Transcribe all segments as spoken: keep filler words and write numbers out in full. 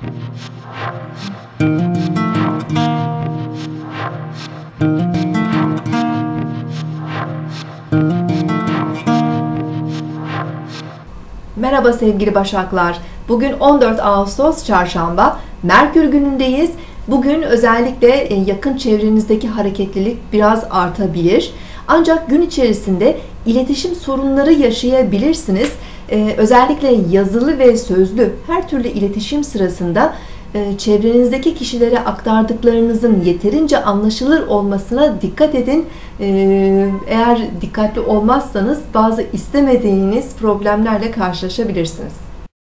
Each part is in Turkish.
Merhaba sevgili Başaklar. Bugün on dört Ağustos Çarşamba. Merkür günündeyiz. Bugün özellikle yakın çevrenizdeki hareketlilik biraz artabilir. Ancak gün içerisinde iletişim sorunları yaşayabilirsiniz. Ee, özellikle yazılı ve sözlü her türlü iletişim sırasında e, çevrenizdeki kişilere aktardıklarınızın yeterince anlaşılır olmasına dikkat edin. Ee, eğer dikkatli olmazsanız bazı istemediğiniz problemlerle karşılaşabilirsiniz.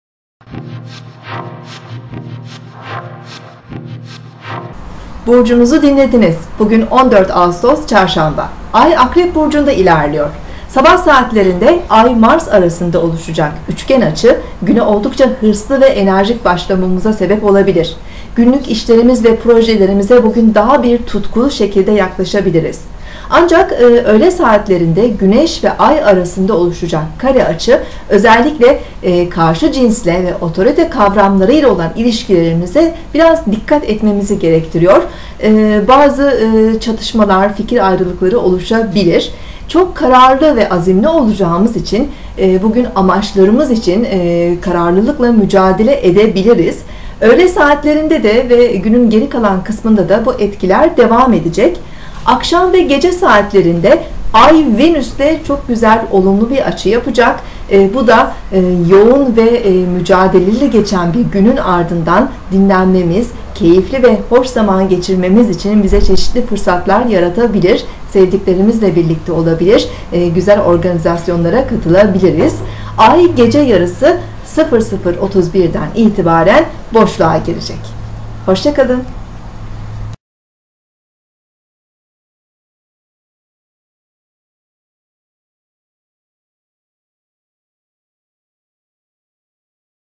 Burcunuzu dinlediniz. Bugün on dört Ağustos Çarşamba. Ay Akrep Burcu'nda ilerliyor. Sabah saatlerinde Ay-Mars arasında oluşacak üçgen açı, güne oldukça hırslı ve enerjik başlamamıza sebep olabilir. Günlük işlerimiz ve projelerimize bugün daha bir tutkulu şekilde yaklaşabiliriz. Ancak e, öğle saatlerinde Güneş ve Ay arasında oluşacak kare açı, özellikle e, karşı cinsle ve otorite kavramlarıyla olan ilişkilerimize biraz dikkat etmemizi gerektiriyor. E, bazı e, çatışmalar, fikir ayrılıkları oluşabilir. Çok kararlı ve azimli olacağımız için e, bugün amaçlarımız için e, kararlılıkla mücadele edebiliriz. Öğle saatlerinde de ve günün geri kalan kısmında da bu etkiler devam edecek. Akşam ve gece saatlerinde Ay Venüs'te çok güzel olumlu bir açı yapacak. E, bu da e, yoğun ve e, mücadeleli geçen bir günün ardından dinlenmemiz, keyifli ve hoş zaman geçirmemiz için bize çeşitli fırsatlar yaratabilir. Sevdiklerimizle birlikte olabilir. E, güzel organizasyonlara katılabiliriz. Ay gece yarısı sıfır sıfır otuz birden itibaren boşluğa girecek. Hoşça kalın.